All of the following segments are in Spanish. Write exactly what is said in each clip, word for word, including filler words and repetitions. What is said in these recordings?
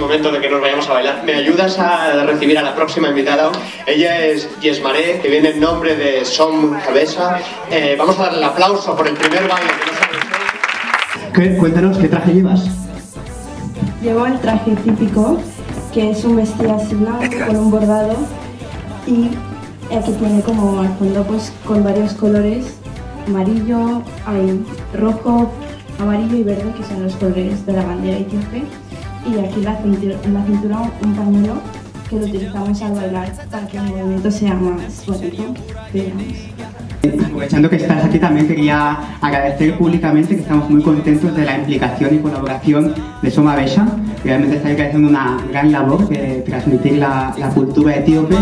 momento de que nos vayamos a bailar. ¿Me ayudas a recibir a la próxima invitada? Ella es Yesmaré, que viene en nombre de Som Cabeza. Eh, vamos a darle el aplauso por el primer baile que nos ha hecho. Cuéntanos, ¿qué traje llevas? Llevo el traje típico, que es un vestido así blanco con un bordado y aquí tiene como al fondo pues con varios colores, amarillo, hay rojo, amarillo y verde, que son los colores de la bandera etíope, y aquí en la cintura, en la cintura un pañuelo que lo utilizamos al bailar para que el movimiento sea más bonito, digamos. Aprovechando que estás aquí, también quería agradecer públicamente que estamos muy contentos de la implicación y colaboración de Som Abesha. Realmente estáis haciendo una gran labor de transmitir la, la cultura etíope.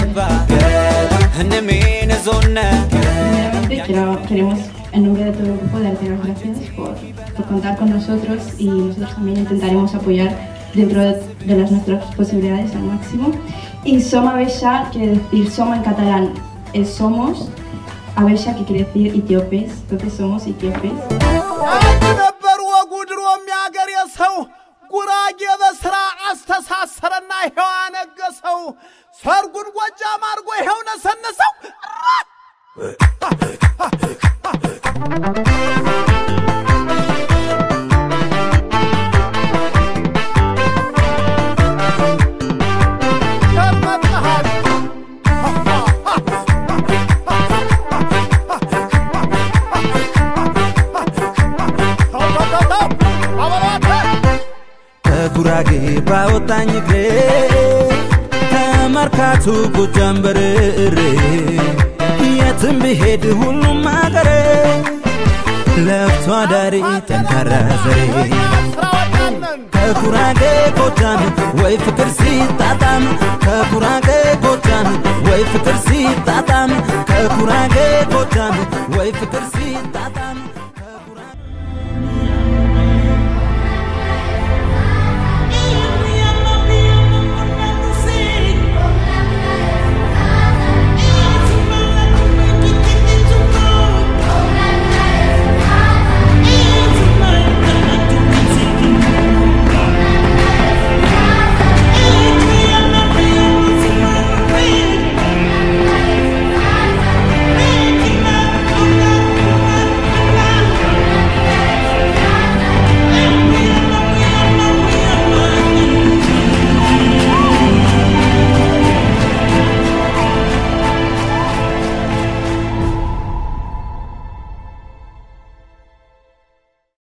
Primeramente quiero, queremos, en nombre de todo el grupo, darte las gracias por, por contar con nosotros, y nosotros también intentaremos apoyar dentro de, de las nuestras posibilidades al máximo. Y Som Abesha quiere decir Som en catalán es somos, Abesha que quiere decir etíopes, entonces somos etíopes. ጉራጌ ባወጣኝ እግሬ ተመርካቱ ጎጃም በርሬ የትም ብሄድ ሁሉም አገሬ ለፍቶ አዳሪ ጠንካራ ዘሬ ከጉራጌ ጎጃም ወይ ፍቅር ሲጣጣም ከጉራጌ ጎጃም ወይ ፍቅር ሲጣጣም ከጉራጌ ጎጃም ወይ ፍቅር